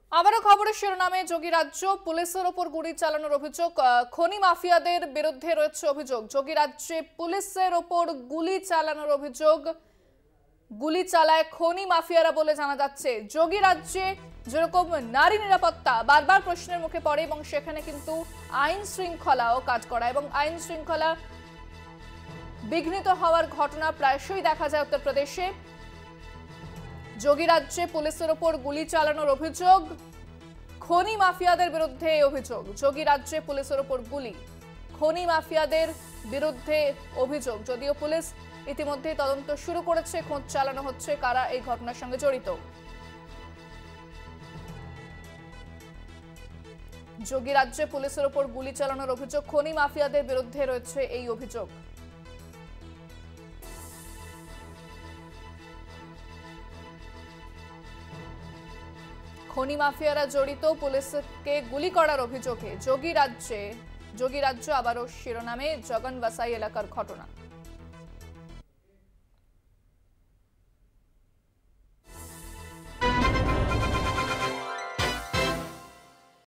আবারও খবরের শিরোনামে যোগী রাজ্য পুলিশের ওপর গুলি চালানোর অভিযোগ। খনি মাফিয়াদের বিরুদ্ধে রয়েছে অভিযোগ। যোগী রাজ্যে পুলিশের ওপর গুলি চালানোর অভিযোগ। গুলি চালায় খনি মাফিয়ারা বলে জানা যাচ্ছে। যোগী রাজ্যে যেরকম নারী নিরাপত্তা বারবার প্রশ্নের মুখে পড়ে এবং সেখানে কিন্তু আইন শৃঙ্খলাও কাজ করা এবং আইন শৃঙ্খলা বিঘ্নিত হওয়ার ঘটনা প্রায়শই দেখা যায় উত্তরপ্রদেশে। যোগী রাজ্যে পুলিশের ওপর গুলি চালানোর অভিযোগ। খনি মাফিয়াদের বিরুদ্ধে অভিযোগ। যোগী রাজ্যে পুলিশের ওপর গুলি, খনি মাফিয়াদের বিরুদ্ধে অভিযোগ। যদিও পুলিশ ইতিমধ্যে তদন্ত শুরু করেছে, খোঁজ চালানো হচ্ছে কারা এই ঘটনার সঙ্গে জড়িত। যোগী রাজ্যে পুলিশের ওপর গুলি চালানোর অভিযোগ। খনি মাফিয়াদের বিরুদ্ধে রয়েছে এই অভিযোগ। খনি মাফিয়ারা জড়িত পুলিশকে গুলি করার অভিযোগে যোগী রাজ্য আবারও শিরোনামে জগন বাসাই এলাকার ঘটনা।